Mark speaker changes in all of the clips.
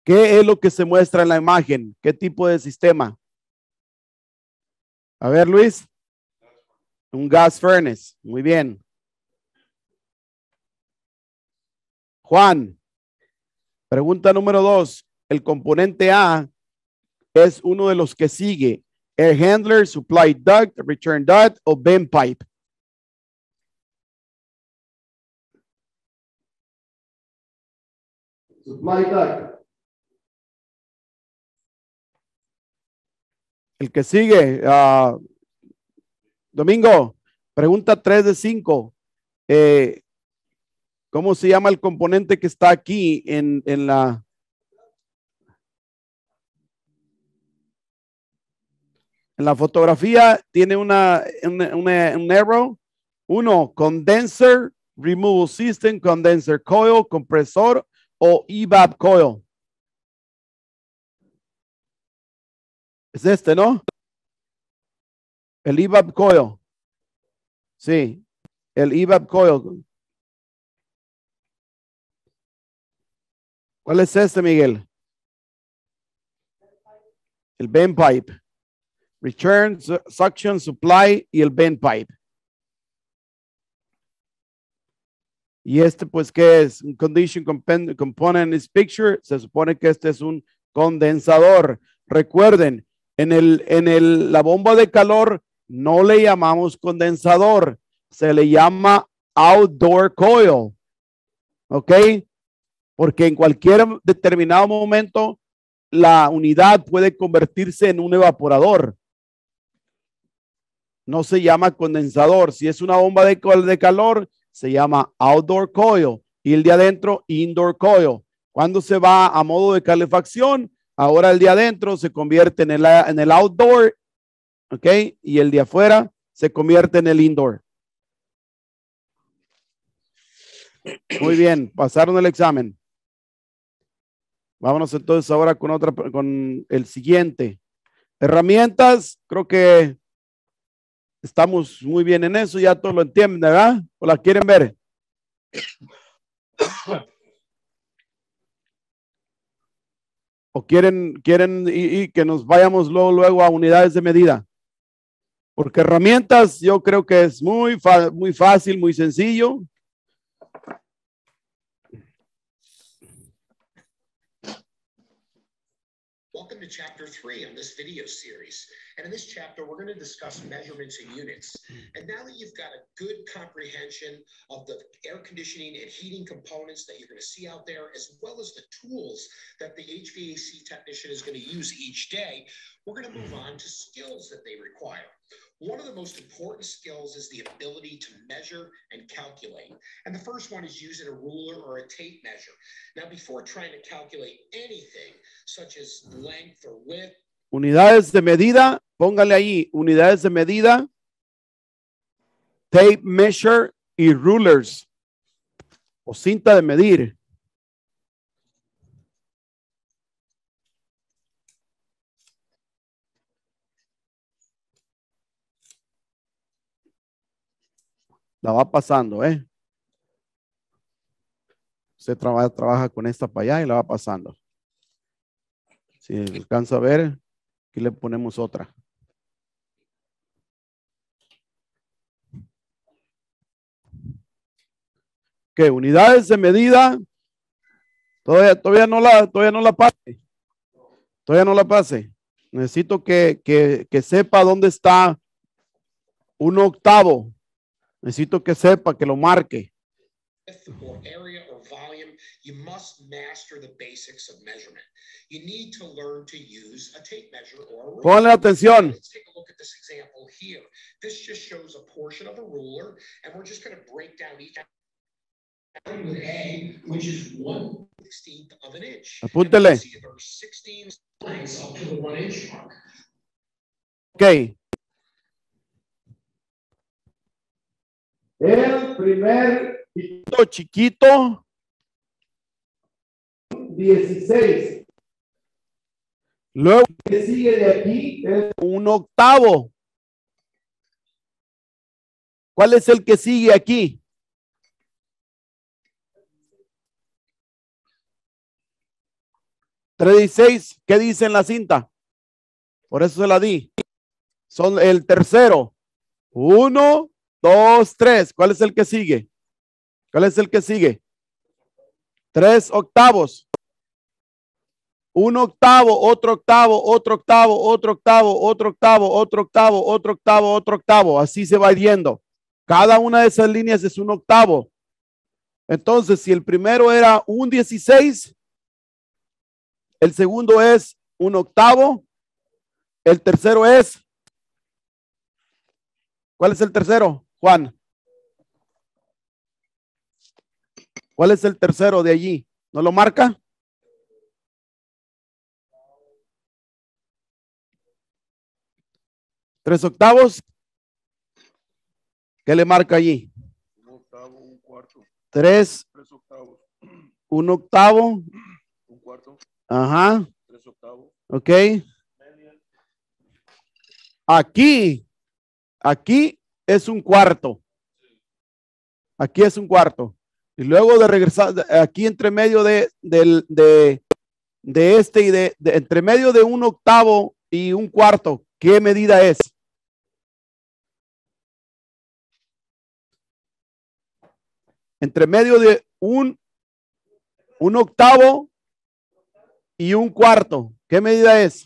Speaker 1: ¿Qué es lo que se muestra en la imagen? ¿Qué tipo de sistema? A ver, Luis. Un gas furnace. Muy bien. Juan. Pregunta número 2. El componente A es uno de los que sigue. Air handler, supply duct, return duct o vent pipe. Supply duct. El que sigue, Domingo, pregunta 3 de 5. ¿Cómo se llama el componente que está aquí en la... En la fotografía tiene un arrow. 1, condenser, removal system, condenser coil, compresor o evap coil. Es este, ¿no? El evap coil. Sí, el evap coil. ¿Cuál es este, Miguel? El vent pipe. Return, suction, supply y el vent pipe. Y este, pues, ¿qué es? Un condition component in this picture. Se supone que este es un condensador. Recuerden, la bomba de calor no le llamamos condensador. Se le llama outdoor coil. ¿Ok? Porque en cualquier determinado momento la unidad puede convertirse en un evaporador. No se llama condensador. Si es una bomba de calor, se llama outdoor coil y el de adentro indoor coil. Cuando se va a modo de calefacción, ahora el de adentro se convierte en el outdoor, ¿ok? Y el de afuera se convierte en el indoor. Muy bien, pasaron el examen. Vámonos entonces ahora con el siguiente. Herramientas, creo que estamos muy bien en eso, ya todos lo entienden, ¿verdad? ¿O la quieren ver? ¿O quieren y que nos vayamos luego a unidades de medida? Porque herramientas yo creo que es muy fácil, muy sencillo.
Speaker 2: Welcome to Chapter 3 on this video series. And in this chapter, we're going to discuss measurements and units. And now that you've got a good comprehension of the air conditioning and heating components that you're going to see out there, as well as the tools that the HVAC technician is going to use each day, we're going to move on to skills that they require. One of the most important skills is the ability to measure and calculate. And the first one is using a ruler or a tape measure. Now, before trying to calculate anything, such as length or width.
Speaker 1: Unidades de medida, póngale ahí, unidades de medida, tape measure y rulers o cinta de medir. La va pasando, ¿eh? Usted trabaja con esta para allá y la va pasando. Si alcanza a ver, aquí le ponemos otra. ¿Qué? Unidades de medida. Todavía no la pase. Todavía no la pase. Necesito que sepa dónde está un octavo. Necesito que sepa, que lo marque.
Speaker 2: Or area or volume, you must master the basics of measurement. You need to learn to use a tape measure or a ruler.
Speaker 1: Ponle atención.
Speaker 2: Let's take a look at this example here. This just shows a portion of a ruler, and we're just going to break down each with A, which is 1/16 of an inch.
Speaker 1: Apúntele.
Speaker 2: See there are 16 lengths up to the 1 inch mark.
Speaker 1: Ok. El primer chiquito, 16. Luego que sigue de aquí es un octavo. ¿Cuál es el que sigue aquí? 3:16, ¿qué dice en la cinta? Por eso se la di. Son el tercero. 1, 2, 3. ¿Cuál es el que sigue? ¿Cuál es el que sigue? 3 octavos. 1 octavo, otro octavo, otro octavo, otro octavo, otro octavo, otro octavo, otro octavo, otro octavo. Así se va yendo. Cada una de esas líneas es un octavo. Entonces, si el primero era un 16, el segundo es un octavo, el tercero es, ¿cuál es el tercero, Juan? ¿Cuál es el tercero de allí? ¿No lo marca? ¿3 octavos? ¿Qué le marca allí?
Speaker 3: Un octavo, un cuarto.
Speaker 1: 3,
Speaker 3: 3 octavos.
Speaker 1: 1 octavo.
Speaker 3: Un cuarto.
Speaker 1: Ajá.
Speaker 3: 3 octavos.
Speaker 1: Ok. Aquí es un cuarto. Aquí es un cuarto. Y luego de regresar, aquí entre medio de este y de entre medio de un octavo y un cuarto, ¿qué medida es? Entre medio de un octavo y un cuarto, ¿qué medida es?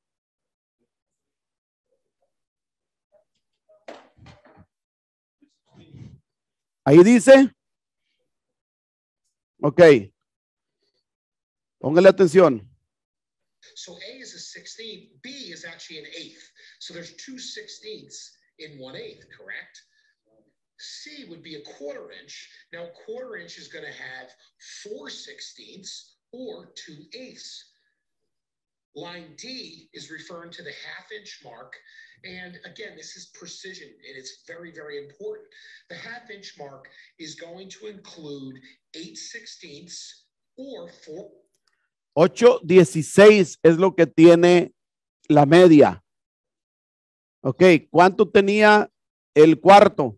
Speaker 1: Ahí dice. Ok. Póngale atención.
Speaker 2: So A is a 16th, B is actually an eighth. So there's 2 16ths in 1/8, correct? C would be a 1/4 inch. Now a 1/4 inch is going to have 4 16ths or 2/8. Line D is referring to the 1/2 inch mark. And again, this is precision and it's very, very important. The 1/2 inch mark is going to include 8 16ths or 4.
Speaker 1: 8:16 es lo que tiene la media. Ok, ¿cuánto tenía el cuarto?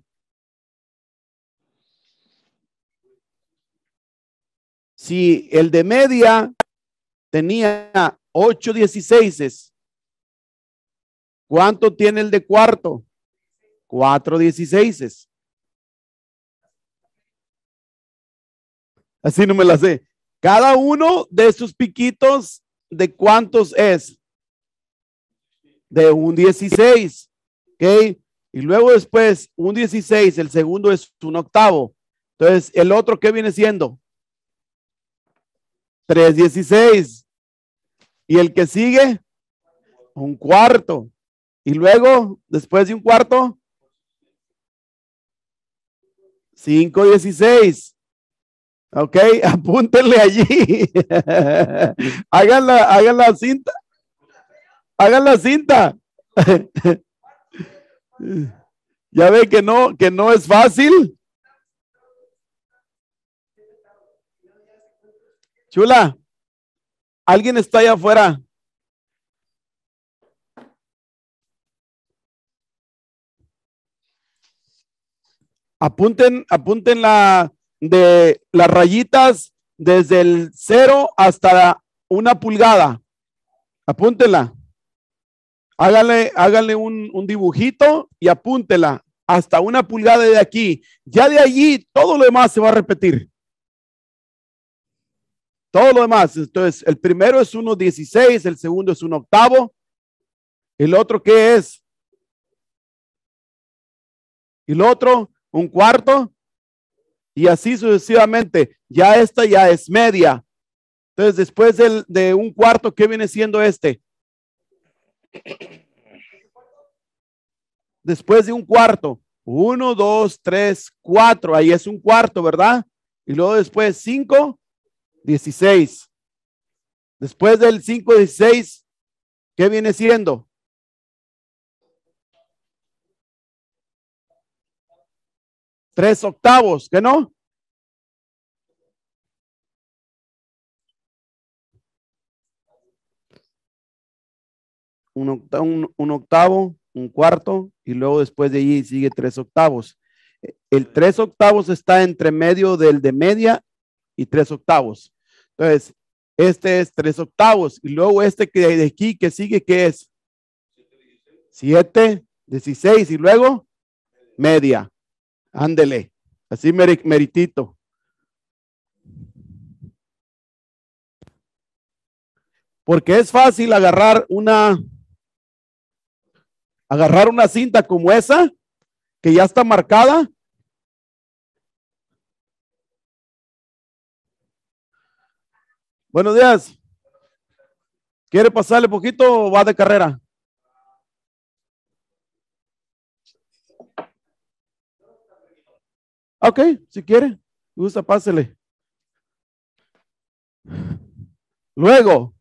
Speaker 1: Si el de media tenía 8:16, ¿cuánto tiene el de cuarto? 4:16. Así no me la sé. Cada uno de esos piquitos, ¿de cuántos es? De un 16. ¿Ok? Y luego después, un 16, el segundo es un octavo. Entonces, ¿el otro qué viene siendo? 3:16. Y el que sigue, un cuarto. Y luego, después de un cuarto, 5:16. Ok, apúntenle allí. Hagan la cinta. Hagan la cinta. Ya ve que no es fácil. Chula, ¿alguien está allá afuera? Apunten de las rayitas desde el 0 hasta 1 pulgada. Apúntenla. Háganle un dibujito y apúntela hasta 1 pulgada de aquí. Ya de allí todo lo demás se va a repetir. Todo lo demás. Entonces, el primero es 1:16, el segundo es un octavo. ¿El otro qué es? ¿Y el otro? Un cuarto. Y así sucesivamente. Ya esta ya es media. Entonces, después de un cuarto, ¿qué viene siendo este? Después de un cuarto. 1, 2, 3, 4. Ahí es un cuarto, ¿verdad? Y luego después 5:16. Después del 5:16, ¿qué viene siendo? Tres octavos, ¿qué no? Un octavo, un cuarto, y luego después de allí sigue 3 octavos. El 3 octavos está entre medio del de media y 3 octavos. Entonces, Este es 3/8. Y luego este que de aquí que sigue, ¿qué es? 7/16. Y luego media. Ándele. Así meritito. Porque es fácil agarrar una cinta como esa, que ya está marcada. Buenos días. ¿Quiere pasarle poquito o va de carrera? Ok, si quiere, gusta, pásele. Luego,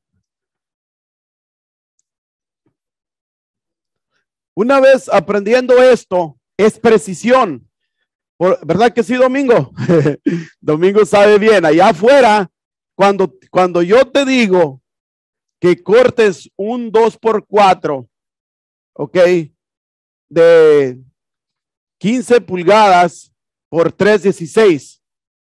Speaker 1: una vez aprendiendo esto, es precisión. ¿Verdad que sí, Domingo? Domingo sabe bien. Allá afuera, cuando yo te digo que cortes un 2x4, ok, de 15 pulgadas por 3/16.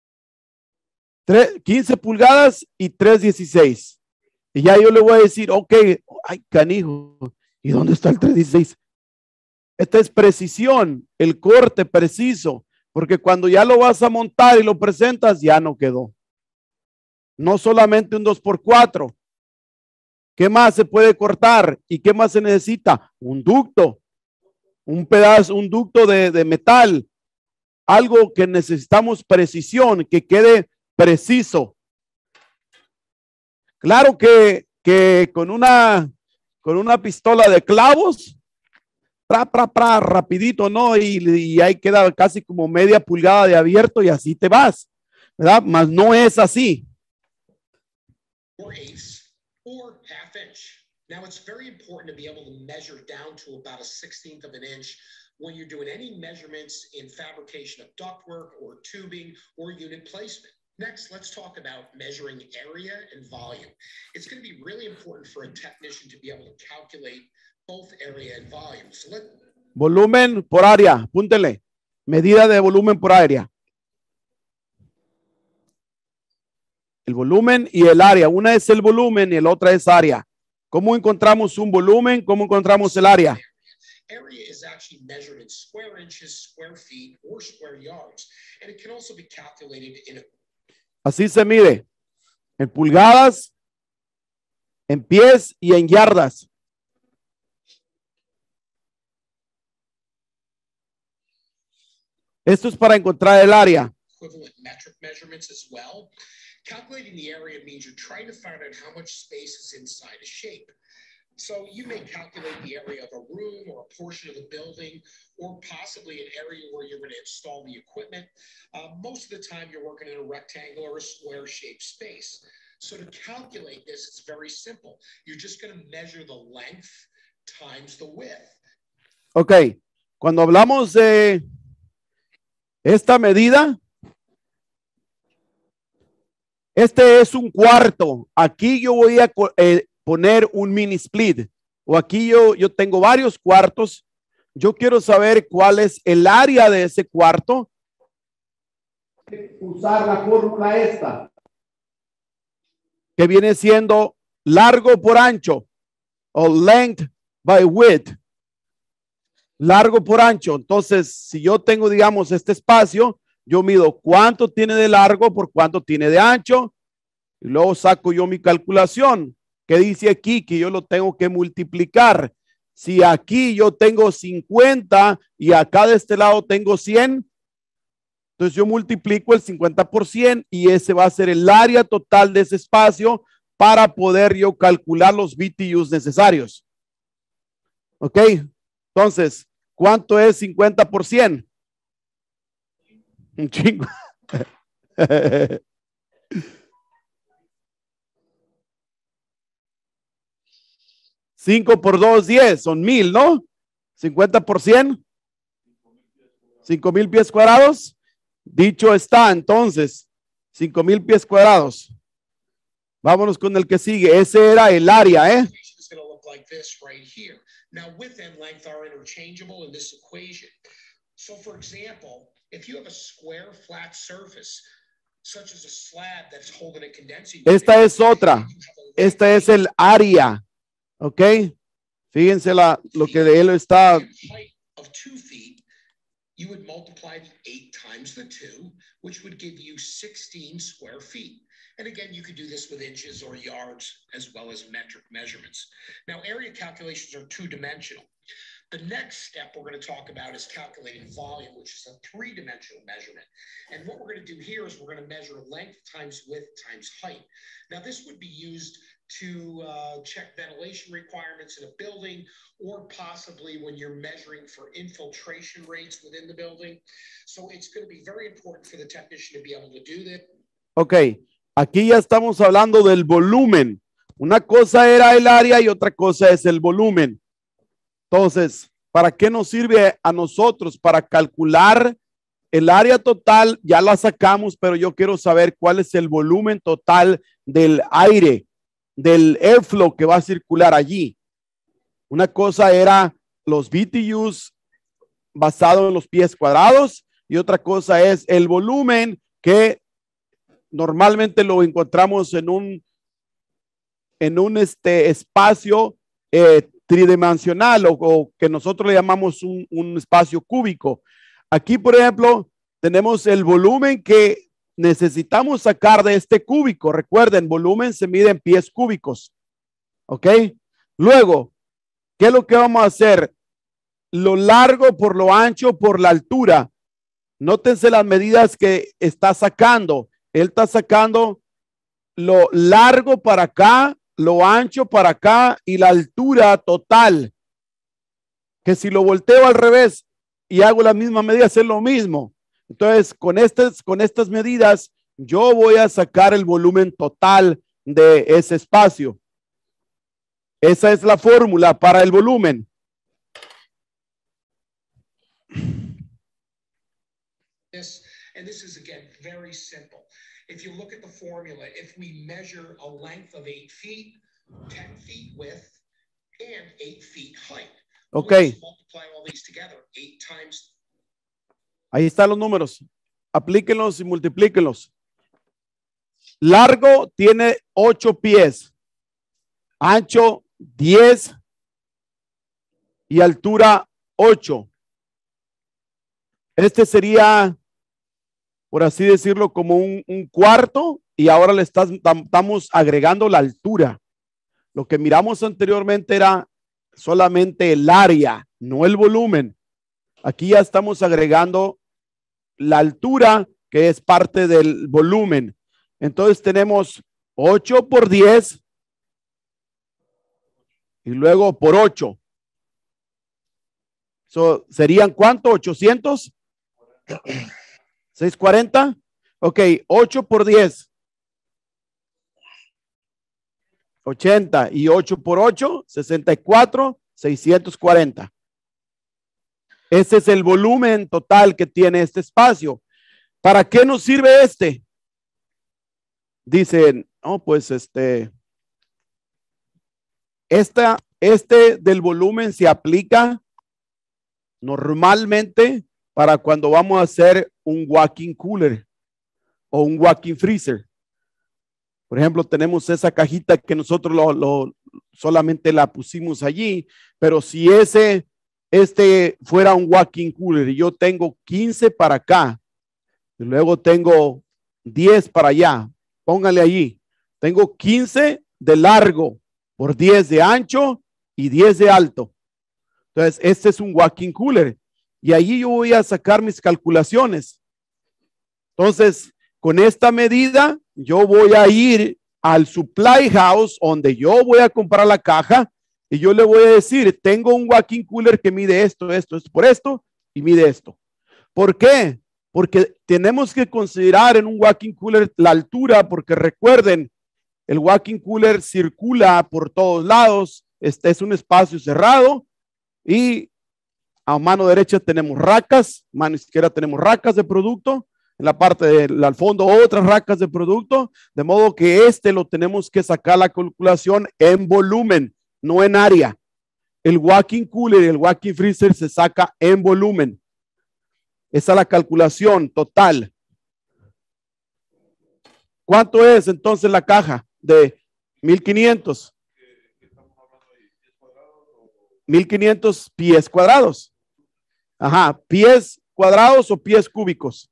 Speaker 1: 15 pulgadas y 3/16. Y ya yo le voy a decir, ok, ay, canijo, ¿y dónde está el 3/16? Esta es precisión, el corte preciso, porque cuando ya lo vas a montar y lo presentas, ya no quedó. No solamente un 2x4. ¿Qué más se puede cortar? ¿Y qué más se necesita? Un ducto, un pedazo, un ducto de metal, algo que necesitamos precisión, que quede preciso. Claro que con una pistola de clavos, rapidito, ¿no? Y ahí queda casi como media pulgada de abierto y así te vas, ¿verdad? Mas no es así.
Speaker 2: 4/8 or 1/2 inch. Now, it's very important to be able to measure down to about a 1/16 of an inch when you're doing any measurements in fabrication of ductwork or tubing or unit placement. Next, let's talk about measuring area and volume. It's going to be really important for a technician to be able to calculate both area and volume. So
Speaker 1: volumen por área, púntele. Medida de volumen por área. El volumen y el área. Una es el volumen y el otra es área. ¿Cómo encontramos un volumen? ¿Cómo encontramos el área?
Speaker 2: Area is actually measured in square inches, square feet, or square yards, and it can also be calculated in a...
Speaker 1: Así se mide, en pulgadas, en pies y en yardas. Esto es para encontrar el área.
Speaker 2: Equivalent metric measurements as well. Calculating the area means you're trying to find out how much space is inside a shape. So you may calculate the area of a room or a portion of the building, or possibly an area where you're going to install the equipment. Most of the time you're working in a rectangular or square shaped space. So to calculate this, it's very simple. You're just going to measure the length times the width.
Speaker 1: Ok, cuando hablamos de esta medida, este es un cuarto. Aquí yo voy a poner un mini split, o aquí yo tengo varios cuartos. Yo quiero saber cuál es el área de ese cuarto. Usar la fórmula esta, que viene siendo largo por ancho, o length by width. Largo por ancho. Entonces, si yo tengo, digamos, este espacio, yo mido cuánto tiene de largo por cuánto tiene de ancho, y luego saco yo mi calculación. ¿Qué dice aquí? Que yo lo tengo que multiplicar. Si aquí yo tengo 50 y acá de este lado tengo 100, entonces yo multiplico el 50 por 100 y ese va a ser el área total de ese espacio para poder yo calcular los BTUs necesarios. ¿Ok? Entonces, ¿cuánto es 50 por 100? Un chingo. 5 por 2, 10, son 1000, ¿no? 50 por 100, 5000 pies cuadrados. Dicho está, entonces, 5000 pies cuadrados. Vámonos con el que sigue. Ese era el área, ¿eh?
Speaker 2: Like this right here. Now, width and length are interchangeable in this equation. So, for example, if you have a square flat surface, such as a slab that's holding a condensing
Speaker 1: Esta
Speaker 2: unit,
Speaker 1: es otra.
Speaker 2: you have a
Speaker 1: Esta es el área. ¿Ok? Fíjense lo que él está.
Speaker 2: height of 2 feet, you would multiply 8 times the 2, which would give you 16 square feet. And again, you could do this with inches or yards as well as metric measurements. Now, area calculations are two-dimensional. The next step we're going to talk about is calculating volume, which is a three-dimensional measurement. And what we're going to do here is we're going to measure length times width times height. Now, this would be used to check ventilation requirements in a building, or possibly when you're measuring for infiltration rates within the building. So it's going to be very important for the technician to be able to do this.
Speaker 1: Ok, aquí ya estamos hablando del volumen. Una cosa era el área y otra cosa es el volumen. Entonces, ¿para qué nos sirve a nosotros? Para calcular el área total, ya la sacamos, pero yo quiero saber cuál es el volumen total del aire, del airflow que va a circular allí. Una cosa era los BTUs basado en los pies cuadrados y otra cosa es el volumen que normalmente lo encontramos en un espacio tridimensional o que nosotros le llamamos un espacio cúbico. Aquí, por ejemplo, tenemos el volumen que necesitamos sacar de este cúbico. Recuerden, volumen se mide en pies cúbicos. ¿Ok? Luego, ¿qué es lo que vamos a hacer? Lo largo por lo ancho por la altura. Nótense las medidas que está sacando. Él está sacando lo largo para acá, lo ancho para acá y la altura total. Que si lo volteo al revés y hago la misma medida, es lo mismo. Entonces, con estas medidas, yo voy a sacar el volumen total de ese espacio. Esa es la fórmula para el volumen.
Speaker 2: And this is, again, very simple. If you look at the formula, if we measure a length of 8 feet, 10 feet width, and 8 feet height.
Speaker 1: Okay.
Speaker 2: Multiply all these together, 8 times.
Speaker 1: Ahí están los números. Aplíquenlos y multiplíquenlos. Largo tiene 8 pies. Ancho 10 y altura 8. Este sería, por así decirlo, como un cuarto y ahora le estamos agregando la altura. Lo que miramos anteriormente era solamente el área, no el volumen. Aquí ya estamos agregando la altura, que es parte del volumen. Entonces tenemos 8 por 10 y luego por 8. ¿Serían cuánto? 800. 640. Ok, 8 por 10. 80 y 8 por 8, 64, 640. Este es el volumen total que tiene este espacio. ¿Para qué nos sirve este? Dicen, oh, pues este del volumen se aplica normalmente para cuando vamos a hacer un walk-in cooler o un walk-in freezer. Por ejemplo, tenemos esa cajita que nosotros solamente la pusimos allí, pero si este fuera un walk-in cooler y yo tengo 15 para acá y luego tengo 10 para allá, póngale allí, tengo 15 de largo por 10 de ancho y 10 de alto. Entonces, este es un walk-in cooler y allí yo voy a sacar mis calculaciones. Entonces, con esta medida, yo voy a ir al supply house donde yo voy a comprar la caja y yo le voy a decir, tengo un walk-in cooler que mide esto por esto y mide esto. ¿Por qué? Porque tenemos que considerar en un walk-in cooler la altura, porque recuerden, el walk-in cooler circula por todos lados. Este es un espacio cerrado y a mano derecha tenemos racas, mano izquierda tenemos racas de producto. En la parte del fondo otras racas de producto, de modo que lo tenemos que sacar la calculación en volumen, no en área. El walk-in cooler y el walk-in freezer se saca en volumen. Esa es la calculación total. ¿Cuánto es entonces la caja de 1500? 1500 pies cuadrados. Ajá, pies cuadrados o pies cúbicos.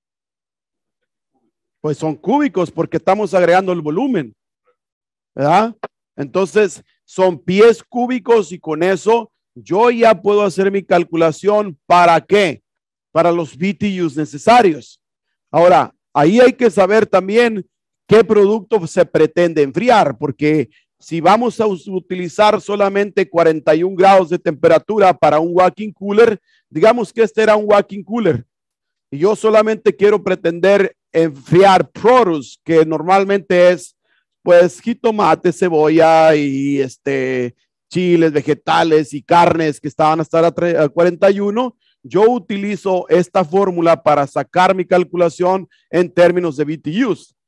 Speaker 1: Pues son cúbicos porque estamos agregando el volumen, ¿verdad? Entonces son pies cúbicos y con eso yo ya puedo hacer mi calculación. ¿Para qué? Para los BTUs necesarios. Ahora, ahí hay que saber también qué producto se pretende enfriar, porque si vamos a utilizar solamente 41 grados de temperatura para un walk-in cooler, digamos que este era un walk-in cooler, y yo solamente quiero pretender enfriar produce, que normalmente es pues jitomate, cebolla y chiles, vegetales y carnes que estaban a estar a 41. Yo utilizo esta fórmula para sacar mi calculación en términos de BTUs.